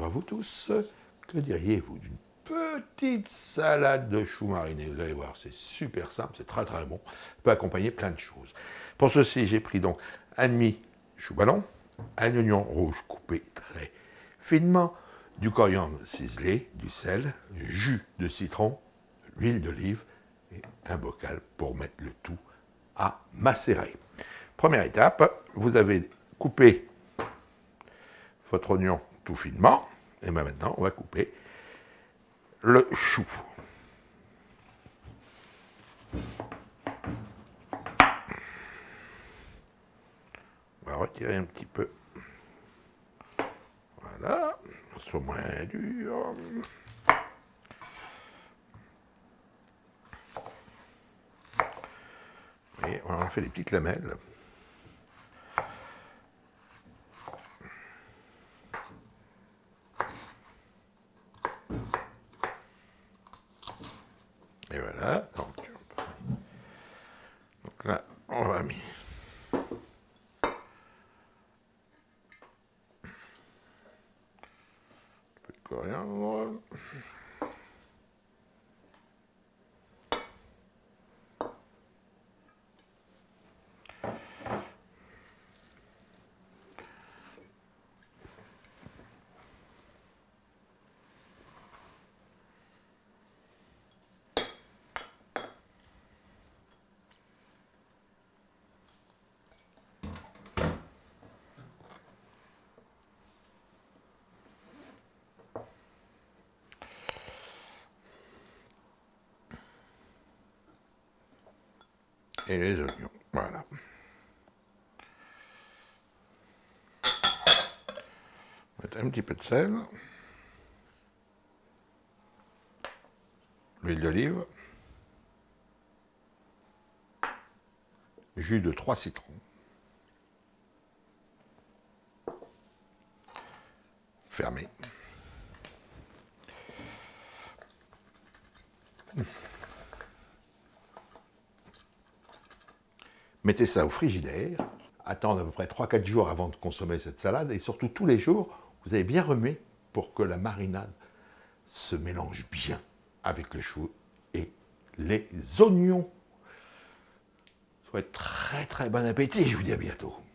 à vous tous. Que diriez-vous d'une petite salade de choux marinés? Vous allez voir, c'est super simple, c'est très très bon. Ça peut accompagner plein de choses. Pour ceci, j'ai pris donc un demi chou ballon, un oignon rouge coupé très finement, du coriandre ciselé, du sel, du jus de citron, l'huile d'olive et un bocal pour mettre le tout à macérer. Première étape, vous avez coupé votre oignon tout finement. Et bien maintenant, on va couper le chou. On va retirer un petit peu. Voilà, soit moins dur. Et on en fait des petites lamelles. Et voilà, donc là, on va mettre un peu de coriandre. Et les oignons, voilà. Mettre un petit peu de sel, l'huile d'olive, jus de 3 citrons, fermé. Mettez ça au frigidaire, attendre à peu près 3-4 jours avant de consommer cette salade, et surtout tous les jours, vous allez bien remuer pour que la marinade se mélange bien avec le chou et les oignons. Souhaite très très bon appétit, je vous dis à bientôt.